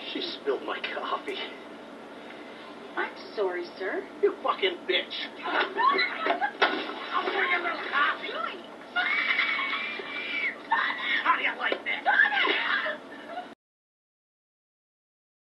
She spilled my coffee. I'm sorry, sir. You fucking bitch.